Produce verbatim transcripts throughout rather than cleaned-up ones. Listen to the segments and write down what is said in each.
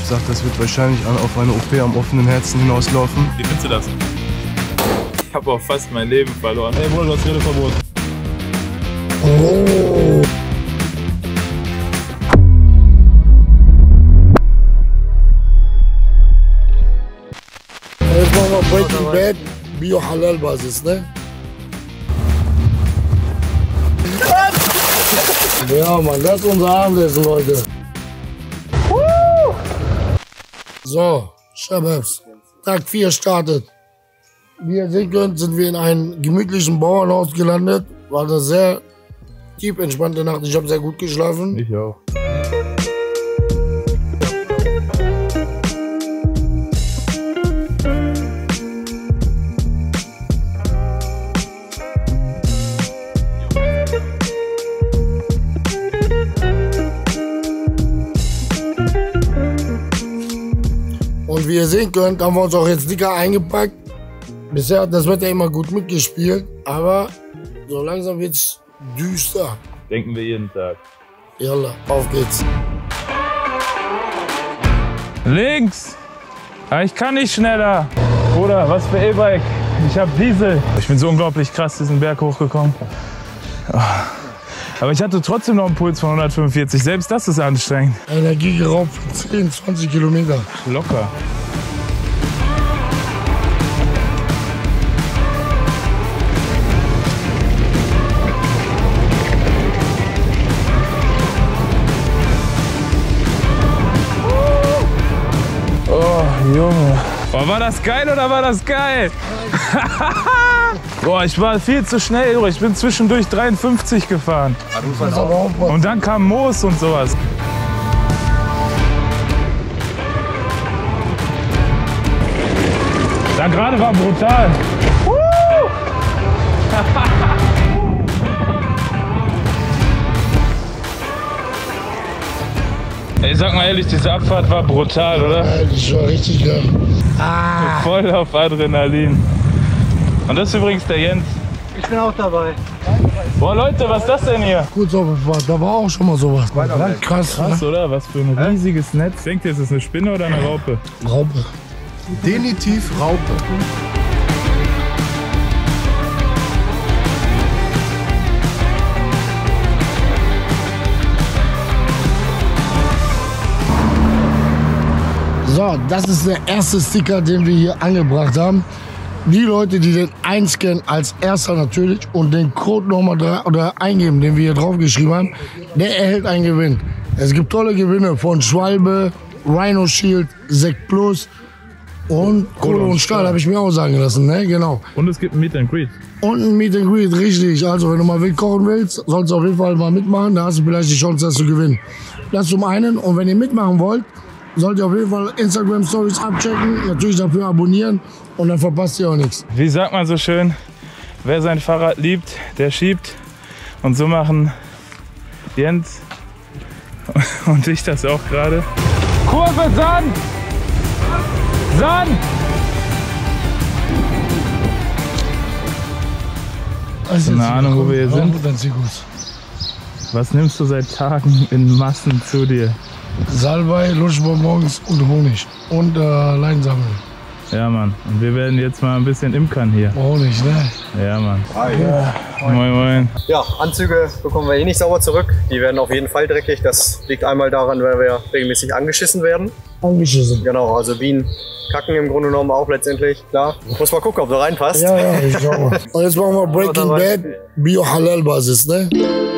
sagt, das wird wahrscheinlich auf eine O P am offenen Herzen hinauslaufen. Wie findest du das? Ich habe auch fast mein Leben verloren. Ey Bruder, du hast Redeverbot. Oh. Jetzt machen wir Breaking Bad, Bio-Halal-Basis, ne? Ja, Mann, das ist unser Abendessen, Leute. So, Shababs, Tag vier startet. Wie ihr sehen könnt, sind wir in einem gemütlichen Bauernhaus gelandet. War eine sehr tief entspannte Nacht. Ich habe sehr gut geschlafen. Ich auch. Und wie ihr sehen könnt, haben wir uns auch jetzt dicker eingepackt. Bisher hat das Wetter immer gut mitgespielt, aber so langsam wird's düster. Denken wir jeden Tag. Jalla, auf geht's. Links! Aber ich kann nicht schneller. Bruder, was für E-Bike? Ich hab Diesel. Ich bin so unglaublich krass diesen Berg hochgekommen. Aber ich hatte trotzdem noch einen Puls von hundertfünfundvierzig. Selbst das ist anstrengend. Energie geraubt für zehn, zwanzig Kilometer. Locker. Oh, Junge. Oh, war das geil oder war das geil? Boah, ich war viel zu schnell. Ich bin zwischendurch dreiundfünfzig gefahren. Und dann kam Moos und sowas. Da gerade war brutal. Ey, sag mal ehrlich, diese Abfahrt war brutal, oder? Ja, das war richtig geil. Ah. Voll auf Adrenalin. Und das ist übrigens der Jens. Ich bin auch dabei. Boah Leute, was ist das denn hier? Gut, so, da war auch schon mal sowas. Krass, Krass, ne? oder? Was für ein riesiges Netz. Denkt ihr, ist das eine Spinne oder eine Raupe? Raupe. Definitiv Raupe. So, das ist der erste Sticker, den wir hier angebracht haben. Die Leute, die den einscannen, als erster natürlich, und den Code nochmal drei oder eingeben, den wir hier drauf geschrieben haben, der erhält einen Gewinn. Es gibt tolle Gewinne von Schwalbe, Rhino Shield, Sekt Plus und Kohle und Stahl, habe ich mir auch sagen lassen, ne? Genau. Und es gibt ein Meet and Greet. Und ein Meet and Greet, richtig. Also, wenn du mal wild kochen willst, sollst du auf jeden Fall mal mitmachen, da hast du vielleicht die Chance, das zu gewinnen. Das zum einen. Und wenn ihr mitmachen wollt, sollt ihr auf jeden Fall Instagram Stories abchecken, natürlich dafür abonnieren und dann verpasst ihr auch nichts. Wie sagt man so schön, wer sein Fahrrad liebt, der schiebt. Und so machen Jens und ich das auch gerade. Kurve Sand! Sand! Keine Ahnung, wo wir hier sind. Was nimmst du seit Tagen in Massen zu dir? Salbei, Lutschbonbons und Honig und äh, Leinsamen. Ja, Mann. Und wir werden jetzt mal ein bisschen imkern hier. Honig, ne? Ja, Mann. Hi. Ja. Moin, moin. Ja, Anzüge bekommen wir eh nicht sauber zurück. Die werden auf jeden Fall dreckig. Das liegt einmal daran, weil wir regelmäßig angeschissen werden. Angeschissen? Genau, also Bienen kacken im Grunde genommen auch letztendlich. Klar. Muss mal gucken, ob du reinpasst. Ja, ja, ich schau mal. Und jetzt machen wir Breaking Bad, Bio-Halal-Basis, ne?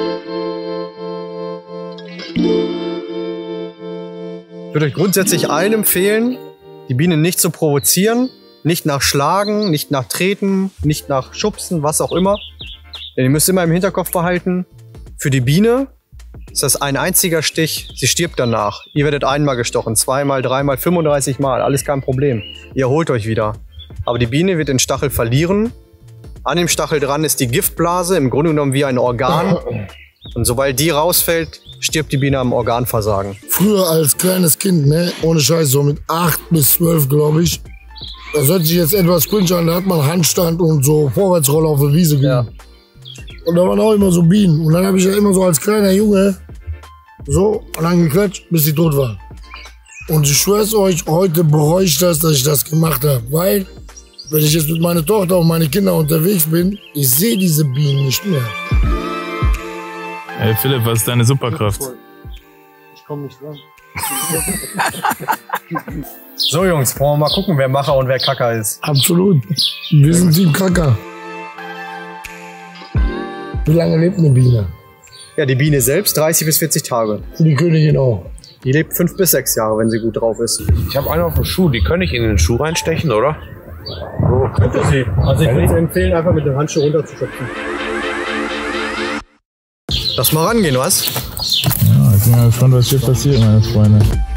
Ich würde euch grundsätzlich allen empfehlen, die Biene nicht zu provozieren, nicht nach Schlagen, nicht nach Treten, nicht nach Schubsen, was auch immer. Denn ihr müsst immer im Hinterkopf behalten, für die Biene ist das ein einziger Stich, sie stirbt danach. Ihr werdet einmal gestochen, zweimal, dreimal, fünfunddreißig Mal, alles kein Problem. Ihr erholt euch wieder. Aber die Biene wird den Stachel verlieren. An dem Stachel dran ist die Giftblase, im Grunde genommen wie ein Organ. Und sobald die rausfällt, stirbt die Biene am Organversagen. Früher als kleines Kind, ne, ohne Scheiß, so mit acht bis zwölf, glaube ich. Das hört sich jetzt etwas cringe an, da hat man Handstand und so Vorwärtsrolle auf der Wiese gemacht. Ja. Und da waren auch immer so Bienen. Und dann habe ich ja immer so als kleiner Junge so und dann geklatscht, bis sie tot war. Und ich schwör's euch, heute bereue ich das, dass ich das gemacht habe. Weil, wenn ich jetzt mit meiner Tochter und meinen Kindern unterwegs bin, ich sehe diese Bienen nicht mehr. Hey Philipp, was ist deine Superkraft? Ich komme nicht dran. So Jungs, wollen wir mal gucken, wer Macher und wer Kacker ist. Absolut. Wir sind Team Kacker. Wie lange lebt eine Biene? Ja, die Biene selbst dreißig bis vierzig Tage. Und die Königin auch. Die lebt fünf bis sechs Jahre, wenn sie gut drauf ist. Ich habe einen auf dem Schuh, die kann ich in den Schuh reinstechen, oder? So könnte sie. Also ich würde empfehlen, einfach mit dem Handschuh runterzuschöpfen. Lass mal rangehen, was? Ja, ich bin mal gespannt, was hier passiert, meine Freunde.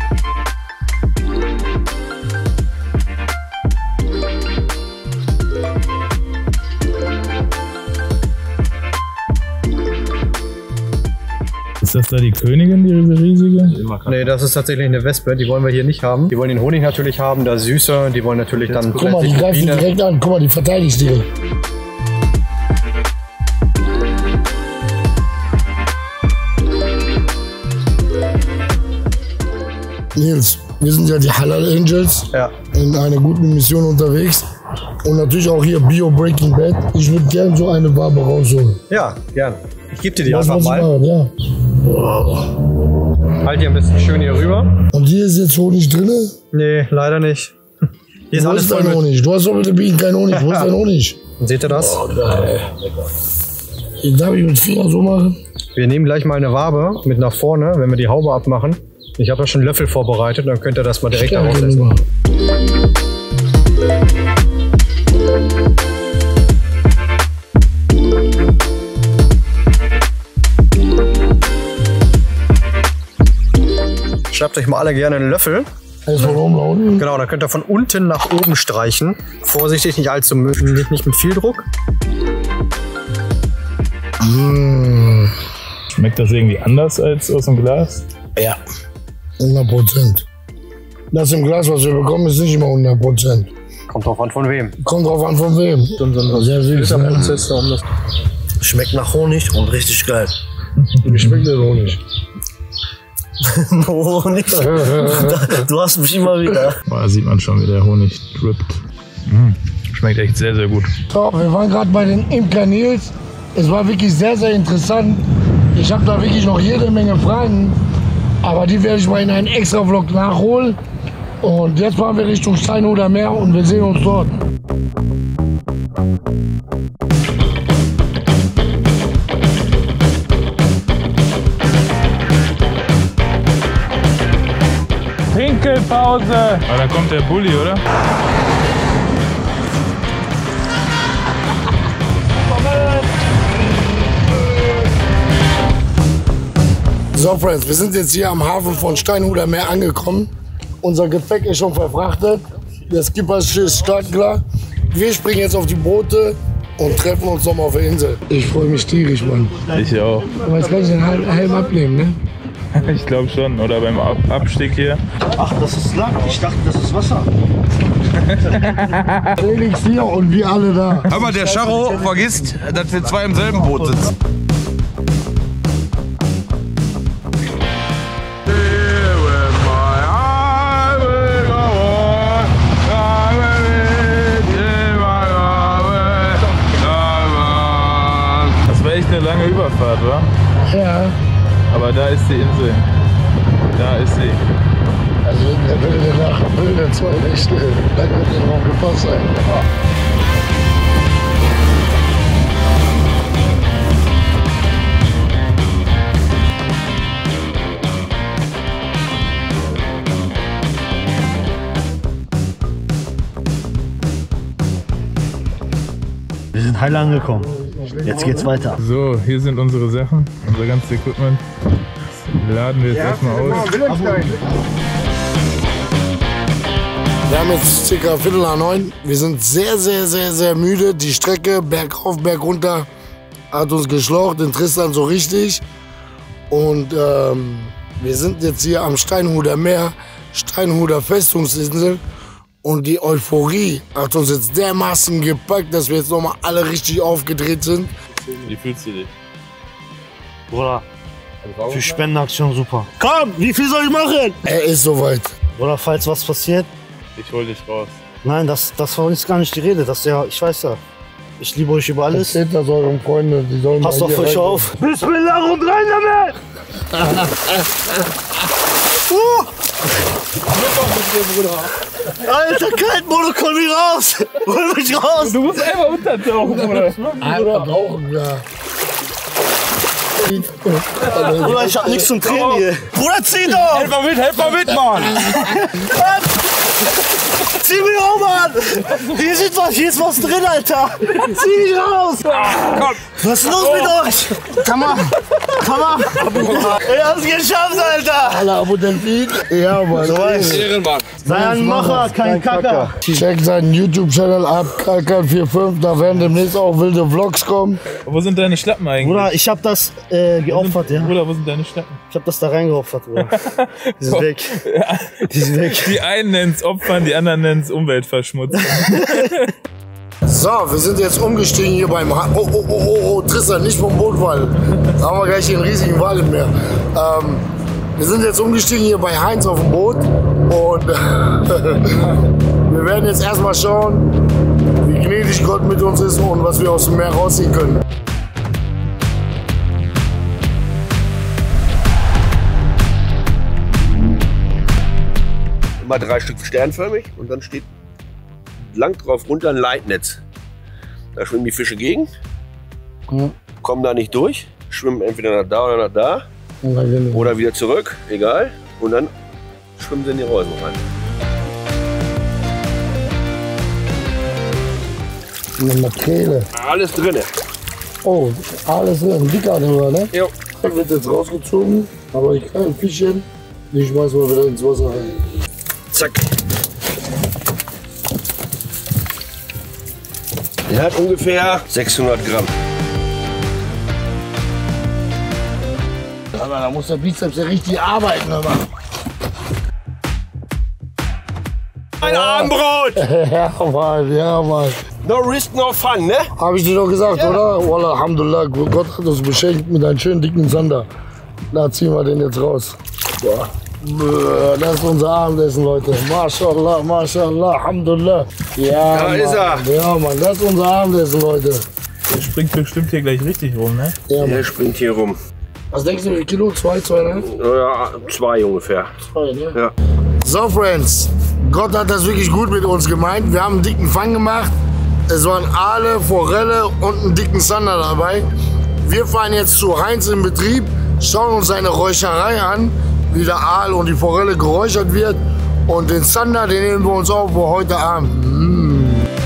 Ist das da die Königin, diese riesige? Nee, das ist tatsächlich eine Wespe, die wollen wir hier nicht haben. Die wollen den Honig natürlich haben, das Süße, die wollen natürlich dann... Guck mal, die greifen direkt an, guck mal, die verteidigt die. Nils, wir sind ja die Halal Angels, ja, in einer guten Mission unterwegs. Und natürlich auch hier Bio Breaking Bad. Ich würde gerne so eine Wabe rausholen. Ja, gern. Ich gebe dir die Was einfach mal. Machen, ja. Halt hier ein bisschen schön hier rüber. Und hier ist jetzt Honig drin? Nee, leider nicht. Hier ist Wo alles ist voll dein mit. Honig? Du hast doch mit den Bienen keinen Honig. Wo ist dein Honig? Und seht ihr das? Oh, geil. Darf ich mit Finger so machen? Wir nehmen gleich mal eine Wabe mit nach vorne, wenn wir die Haube abmachen. Ich habe ja schon Löffel vorbereitet, dann könnt ihr das mal direkt Ja, ausessen. Schnappt euch mal alle gerne einen Löffel. Erst von oben nach unten. Genau, dann könnt ihr von unten nach oben streichen. Vorsichtig, nicht allzu nicht, nicht mit viel Druck. Mmh. Schmeckt das irgendwie anders als aus dem Glas? Ja, hundert Prozent. Das im Glas, was wir bekommen, ist nicht immer hundert Prozent. Kommt drauf an, von wem. Kommt drauf an, von wem. Sehr süß, ne? Prozess, um das Schmeckt nach Honig und richtig geil. Wie schmeckt der Honig? Honig? Du hast mich immer wieder. Boah, da sieht man schon, wie der Honig drippt. Mm, schmeckt echt sehr, sehr gut. So, wir waren gerade bei den Imker Nils. Es war wirklich sehr, sehr interessant. Ich habe da wirklich noch jede Menge Fragen. Aber die werde ich mal in einen extra Vlog nachholen. Und jetzt fahren wir Richtung Steinhuder Meer und wir sehen uns dort. Pinkelpause! Ah, da kommt der Bulli, oder? So, Friends, wir sind jetzt hier am Hafen von Steinhuder Meer angekommen. Unser Gepäck ist schon verfrachtet. Der Skipper ist startklar. Wir springen jetzt auf die Boote und treffen uns nochmal auf der Insel. Ich freue mich tierisch, Mann. Ich auch. Aber jetzt kann ich den Helm abnehmen, ne? Ich glaube schon. Oder beim Ab Abstieg hier. Ach, das ist Lack. Ich dachte, das ist Wasser. Felix hier und wir alle da. Aber der Scharro vergisst, dass wir zwei im selben Boot sitzen. Das war echt eine lange Überfahrt, wa? Ja. Aber da ist die Insel. Da ist sie. Also der wilde Nacht, wilde zwei Nächte, da wird der Raum gepasst sein. Wir sind heil angekommen. Jetzt geht's weiter. So, hier sind unsere Sachen, unser ganzes Equipment. Laden wir jetzt erstmal aus. Wir haben jetzt circa Viertel nach neun. Wir sind sehr, sehr, sehr, sehr müde. Die Strecke bergauf, bergunter hat uns geschlaucht, den Tristan so richtig. Und ähm, wir sind jetzt hier am Steinhuder Meer, Steinhuder Festungsinsel. Und die Euphorie hat uns jetzt dermaßen gepackt, dass wir jetzt nochmal alle richtig aufgedreht sind. Wie fühlst du dich? Bruder, für Spendenaktion super. Komm, wie viel soll ich machen? Er ist soweit. Oder falls was passiert. Ich hol dich raus. Nein, das, das war jetzt gar nicht die Rede. Das ja, ich weiß ja. Ich liebe euch über alles. Erzählt das euren Freunden, die sollen Passt mal auf hier euch rein. auf. Bismillah und rein damit! uh. Alter, kalt, Mono, komm mich raus! Hol mich raus! Du musst einfach untertauchen, Bruder. Einfach tauchen, ja. Bruder, ich hab nichts zum Training hier. Bruder, zieh doch! Helf mal mit, helf mal mit, Mann! Zieh mich auch, Mann! Hier ist was, hier ist was drin, Alter! Zieh mich raus! Komm! Was ist los mit euch? Komm mal! Komm mal! Ihr habt's geschafft, Alter! Alter, Abu Delfin. Ja, Mann. So weiß. Ehrenmann! Sei ein Macher, kein Kacker! Check seinen YouTube-Channel ab, Kalkan fünfundvierzig. Da werden demnächst auch wilde Vlogs kommen. Wo sind deine Schlappen eigentlich? Bruder, ich hab das äh, geopfert, ja? Bruder, wo sind deine Schlappen? Ich hab das da reingeopfert, Bruder. Die sind weg. Die sind weg. Die einen nennen's Opfern, die anderen nennen's Umweltverschmutzung. So, wir sind jetzt umgestiegen hier beim ha Oh, oh, oh, oh, oh, Tristan, nicht vom Bootwall. Da haben wir gleich den riesigen Wal im Meer. Ähm, wir sind jetzt umgestiegen hier bei Heinz auf dem Boot und wir werden jetzt erstmal schauen, wie gnädig Gott mit uns ist und was wir aus dem Meer rausziehen können. Immer drei Stück sternförmig und dann steht lang drauf runter ein Leitnetz. Da schwimmen die Fische gegen, Ja. kommen da nicht durch, schwimmen entweder nach da oder nach da Und oder wieder zurück, egal. Und dann schwimmen sie in die Reusen rein. eine Makrele. Alles drinne. Oh, alles drin. Dicker, ne? Jo. Der wird jetzt rausgezogen, aber ich kann ein Fischchen. Ich schmeiß mal wieder ins Wasser rein. Zack. Der hat ungefähr sechshundert Gramm. Aber da muss der Bizeps ja richtig arbeiten, aber. Ein Armbrot! Ja, Mann, ja, Mann. No risk, no fun, ne? Hab ich dir doch gesagt, ja. Oder? Wallah, Alhamdulillah, Gott hat uns beschenkt mit einem schönen dicken Sander. Da ziehen wir den jetzt raus. Boah. Das ist unser Abendessen, Leute. Mashallah, Mashallah, Alhamdulillah. Ja, Da Mann. ist er. Ja, Mann, das ist unser Abendessen, Leute. Der springt bestimmt hier gleich richtig rum, ne? Ja, Mann. Der springt hier rum. Was denkst du, wie viel Kilo? Zwei, zweieinhalb? Ja, zwei ungefähr. Zwei, ne? Ja. So, Friends, Gott hat das wirklich gut mit uns gemeint. Wir haben einen dicken Fang gemacht. Es waren Aale, Forelle und einen dicken Sander dabei. Wir fahren jetzt zu Heinz im Betrieb, schauen uns seine Räucherei an, wie der Aal und die Forelle geräuchert wird. Und den Sander, den nehmen wir uns auf für heute Abend. Mm.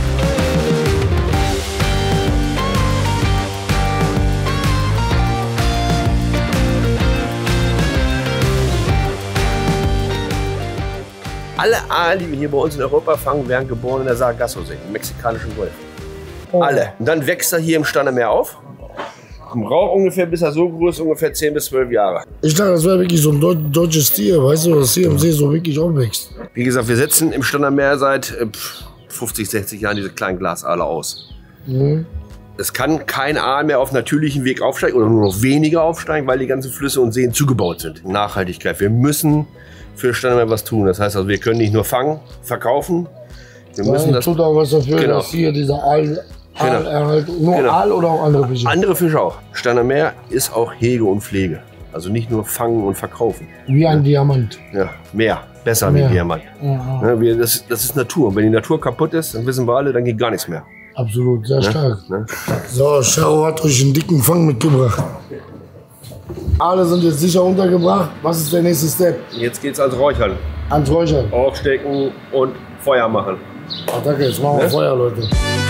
Alle Aale, die wir hier bei uns in Europa fangen, werden geboren in der Sargasso-See, im mexikanischen Golf. Alle. Und dann wächst er hier im Stannemeer auf. Braucht ungefähr, bis er so groß ist, ungefähr zehn bis zwölf Jahre. Ich dachte, das wäre wirklich so ein Deu deutsches Tier, weißt du, das hier im See so wirklich aufwächst. Wie gesagt, wir setzen im Stannemeer seit äh, fünfzig, sechzig Jahren diese kleinen Glasaale aus. Mhm. Es kann kein Aal mehr auf natürlichem Weg aufsteigen oder nur noch weniger aufsteigen, weil die ganzen Flüsse und Seen zugebaut sind. Nachhaltigkeit. Wir müssen für Stannemeer was tun. Das heißt also, wir können nicht nur fangen, verkaufen. Wir müssen Ja, das. tut auch was dafür, Genau. dass hier dieser Aal, Aal Genau. erhalt, nur Genau. Aal oder auch andere Fische. Andere Fische auch. Stannemeer ist auch Hege und Pflege. Also nicht nur fangen und verkaufen. Wie ein Diamant. Ja, mehr. Besser Mehr. wie Diamant. Ja, Ne, wir, das, das ist Natur. Und wenn die Natur kaputt ist, dann wissen wir alle, dann geht gar nichts mehr. absolut, sehr stark. Ne? So, Charo hat euch einen dicken Fang mitgebracht. Alle sind jetzt sicher untergebracht. Was ist der nächste Step? Jetzt geht's ans Räuchern. Ans Räuchern. Aufstecken und Feuer machen. Attacke, jetzt machen wir Ne? Feuer, Leute.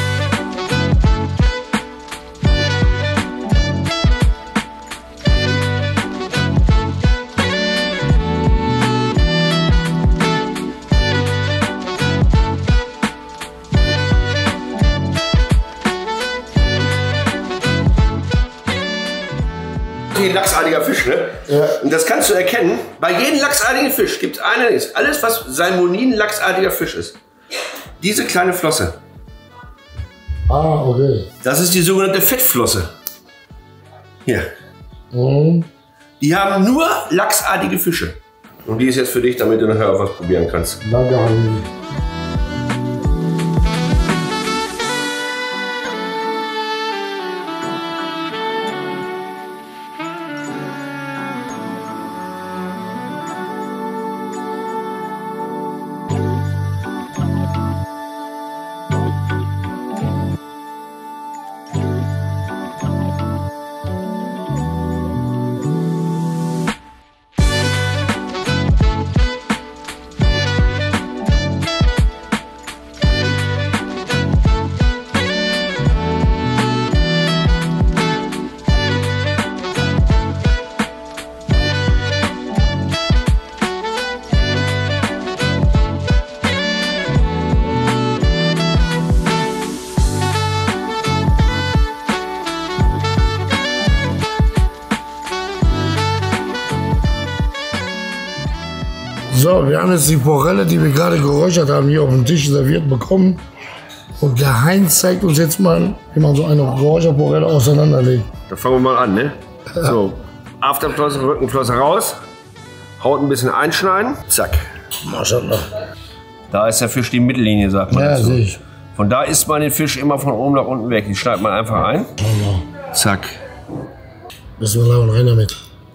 Ein lachsartiger Fisch, ne? Ja. Und das kannst du erkennen. Bei jedem lachsartigen Fisch gibt es eine, ist alles, was Salmonin lachsartiger Fisch ist. Diese kleine Flosse, Ah, okay. das ist die sogenannte Fettflosse. Hier. Mhm. Die haben nur lachsartige Fische. Und die ist jetzt für dich, damit du nachher auch was probieren kannst. Danke, Habibi. So, wir haben jetzt die Forelle, die wir gerade geräuchert haben, hier auf dem Tisch serviert bekommen. Und der Heinz zeigt uns jetzt mal, wie man so eine Räucherforelle auseinanderlegt. Da fangen wir mal an, ne? So, Afterflosse, Rückenflosse raus. Haut ein bisschen einschneiden. Zack. Maschallah. Da ist der Fisch die Mittellinie, sagt man. Ja, dazu. sehe ich. Von da isst man den Fisch immer von oben nach unten weg. Die schneidet man einfach ein. Zack. Bismillah und rein damit.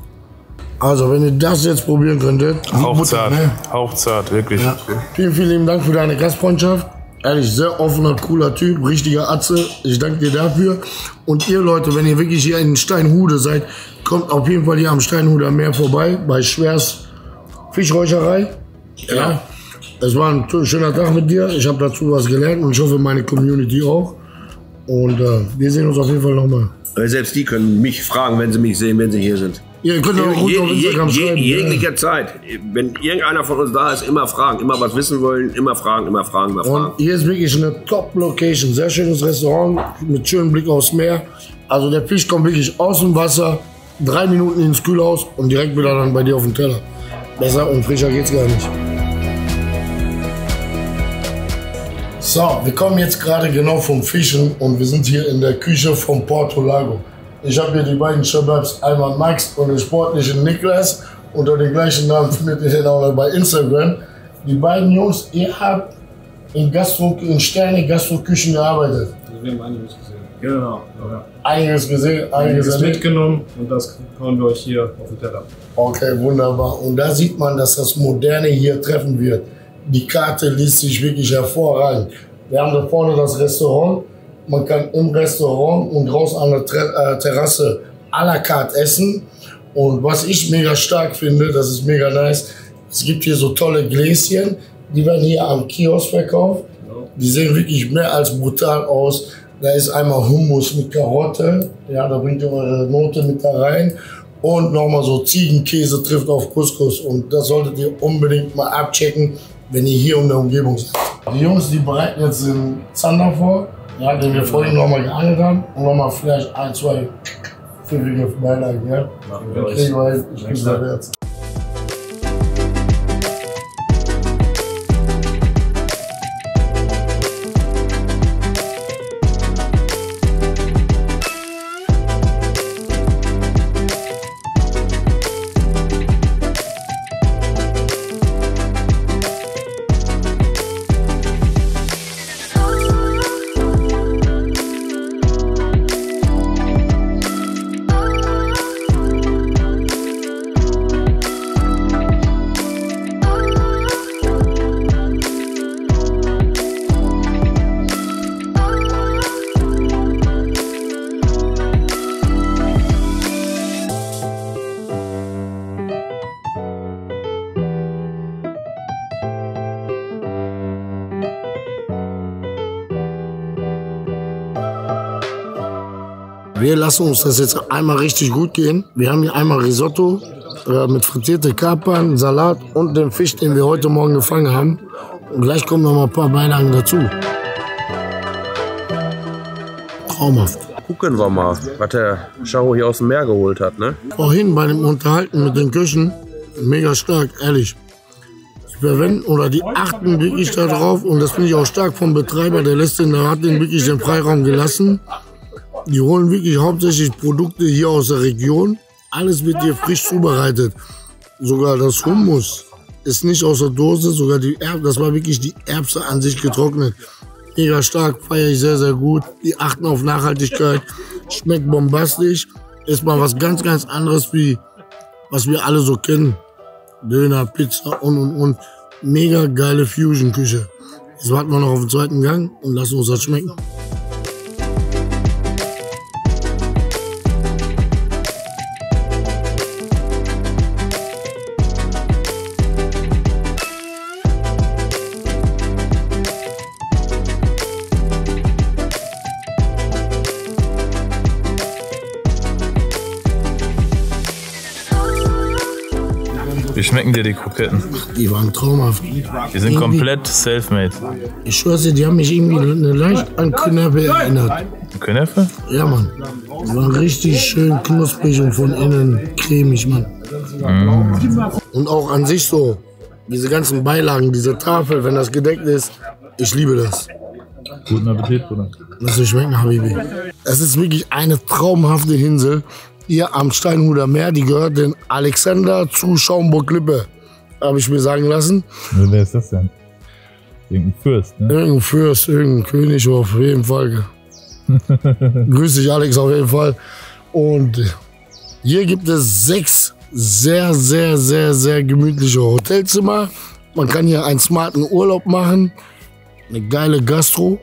Also, wenn ihr das jetzt probieren könntet. Hauchzart, Butter, ne? hauchzart, wirklich. Ja. Vielen, vielen lieben Dank für deine Gastfreundschaft. Ehrlich, sehr offener, cooler Typ, richtiger Atze. Ich danke dir dafür. Und ihr Leute, wenn ihr wirklich hier in Steinhude seid, kommt auf jeden Fall hier am Steinhuder Meer vorbei, bei Schwers Fischräucherei. Ja. Es war ein schöner Tag mit dir. Ich habe dazu was gelernt und ich hoffe, meine Community auch. Und äh, wir sehen uns auf jeden Fall nochmal. Selbst die können mich fragen, wenn sie mich sehen, wenn sie hier sind. Ihr könnt auch gut auf Instagram schreiben. Jeglicher ja. Zeit. Wenn irgendeiner von uns da ist, immer fragen, immer was wissen wollen, immer fragen, immer fragen, immer fragen. Und hier ist wirklich eine Top-Location. Sehr schönes Restaurant mit schönem Blick aufs Meer. Also der Fisch kommt wirklich aus dem Wasser, drei Minuten ins Kühlhaus und direkt wieder dann bei dir auf den Teller. Besser und frischer geht's gar nicht. So, wir kommen jetzt gerade genau vom Fischen und wir sind hier in der Küche von Porto Lago. Ich habe hier die beiden Shababs, einmal Max und den sportlichen Niklas. Unter den gleichen Namen findet ihr den auch bei Instagram. Die beiden Jungs, ihr habt in, Gastro, in Sterne-Gastroküchen gearbeitet. Wir haben einiges gesehen. Genau. Ja. Einiges gesehen, einiges einiges mitgenommen und das hauen wir euch hier auf den Teller. Okay, wunderbar. Und da sieht man, dass das Moderne hier treffen wird. Die Karte liest sich wirklich hervorragend. Wir haben da vorne das Restaurant. Man kann im Restaurant und draußen an der Ter äh, Terrasse à la carte essen. Und was ich mega stark finde, das ist mega nice, es gibt hier so tolle Gläschen, die werden hier am Kiosk verkauft. Die sehen wirklich mehr als brutal aus. Da ist einmal Hummus mit Karotte, ja, da bringt ihr eure Note mit da rein. Und nochmal so Ziegenkäse trifft auf Couscous. Und das solltet ihr unbedingt mal abchecken, wenn ihr hier in der Umgebung seid. Die Jungs, die bereiten jetzt den Zander vor. Ja, den wir vorhin nochmal geangelt haben und nochmal vielleicht ein, zwei pfiffige Beilagen, ja? Ich kriege ich kriege das Herz. Wir lassen uns das jetzt einmal richtig gut gehen. Wir haben hier einmal Risotto äh, mit frittierte Kapern, Salat und den Fisch, den wir heute Morgen gefangen haben. Und gleich kommen noch mal ein paar Beilagen dazu. Traumhaft. Gucken wir mal, was der Charo hier aus dem Meer geholt hat, ne? Vorhin bei dem Unterhalten mit den Köchen, mega stark, ehrlich. Die verwenden oder die achten wirklich darauf und das finde ich auch stark vom Betreiber, der lässt den, der hat den wirklich den Freiraum gelassen. Die holen wirklich hauptsächlich Produkte hier aus der Region. Alles wird hier frisch zubereitet. Sogar das Hummus ist nicht aus der Dose, sogar die Erbse, das war wirklich die Erbse an sich getrocknet. Mega stark, feiere ich sehr, sehr gut. Die achten auf Nachhaltigkeit, schmeckt bombastisch. Ist mal was ganz, ganz anderes, wie was wir alle so kennen. Döner, Pizza und, und, und. Mega geile Fusion-Küche. Jetzt warten wir noch auf den zweiten Gang und lassen uns das schmecken. Wie schmecken dir die Kroketten? Die waren traumhaft. Die sind komplett self-made. Ich schwör's dir, die haben mich irgendwie eine leicht an Künefe erinnert. Künefe? Ja, Mann. Die waren richtig schön knusprig und von innen cremig, Mann. Mm. Und auch an sich so, diese ganzen Beilagen, diese Tafel, wenn das gedeckt ist, ich liebe das. Guten Appetit, Bruder. Lass dich schmecken, Habibi. Es ist wirklich eine traumhafte Insel. Hier am Steinhuder Meer, die gehört den Alexander zu Schaumburg-Lippe, habe ich mir sagen lassen. Ja, wer ist das denn? Irgendein Fürst, ne? Irgendein Fürst, irgendein König auf jeden Fall. Grüß dich, Alex, auf jeden Fall. Und hier gibt es sechs sehr, sehr, sehr, sehr gemütliche Hotelzimmer. Man kann hier einen smarten Urlaub machen, eine geile Gastro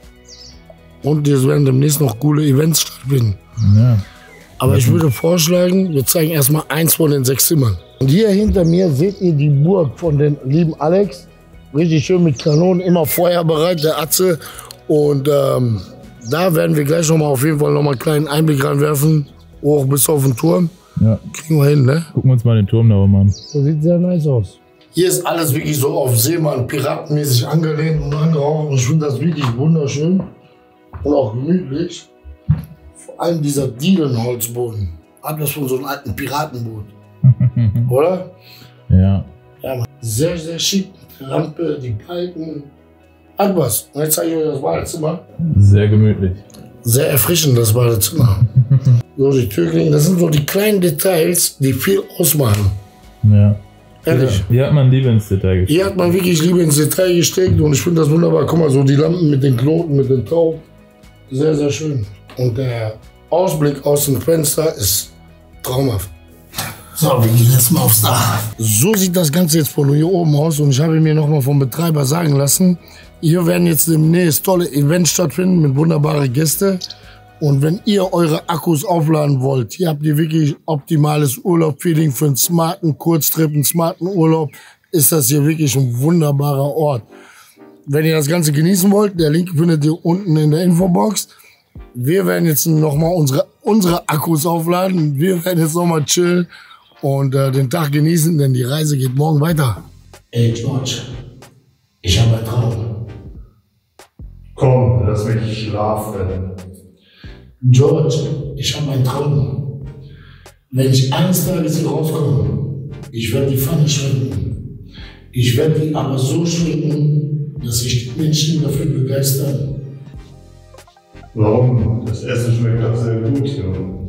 und hier werden demnächst noch coole Events stattfinden. Ja. Aber ich würde vorschlagen, wir zeigen erstmal eins von den sechs Zimmern. Und hier hinter mir seht ihr die Burg von den lieben Alex. Richtig schön mit Kanonen, immer feuerbereit, der Atze. Und ähm, da werden wir gleich noch mal auf jeden Fall noch mal einen kleinen Einblick reinwerfen. Hoch bis auf den Turm. Ja. Kriegen wir hin, ne? Gucken wir uns mal den Turm da oben an. Das sieht sehr nice aus. Hier ist alles wirklich so auf Seemann, piratenmäßig angelehnt und angehaucht. Und ich finde das wirklich wunderschön und auch gemütlich. Vor allem dieser Dielenholzboden. Hat das von so einem alten Piratenboot. Oder? Ja. Ja, Mann. Sehr, sehr schick. Die Lampe, die Balken. Hat was. Und jetzt zeige ich euch das Badezimmer. Sehr gemütlich. Sehr erfrischend, das Badezimmer. So, die Türklinken, das sind so die kleinen Details, die viel ausmachen. Ja. Ehrlich. Ja, hier hat man Liebe ins Detail gesteckt. Hier hat man wirklich Liebe ins Detail gesteckt und ich finde das wunderbar. Guck mal, so die Lampen mit den Knoten, mit den Tauben. Sehr, sehr schön. Und der Ausblick aus dem Fenster ist traumhaft. So, wir gehen jetzt mal aufs Dach. So sieht das Ganze jetzt von hier oben aus und ich habe mir noch mal vom Betreiber sagen lassen, hier werden jetzt demnächst tolle Events stattfinden mit wunderbaren Gästen. Und wenn ihr eure Akkus aufladen wollt, hier habt ihr wirklich optimales Urlaub-Feeling für einen smarten Kurztrip, einen smarten Urlaub, ist das hier wirklich ein wunderbarer Ort. Wenn ihr das Ganze genießen wollt, der Link findet ihr unten in der Infobox. Wir werden jetzt noch mal unsere, unsere Akkus aufladen. Wir werden jetzt noch mal chillen und äh, den Tag genießen, denn die Reise geht morgen weiter. Ey George, ich habe einen Traum. Komm, lass mich schlafen. George, ich habe einen Traum. Wenn ich eines Tages hier rauskomme, ich werde die Pfanne schwenken. Ich werde die aber so schwenken, dass sich die Menschen dafür begeistern. Warum? Das Essen schmeckt doch sehr gut, Junge.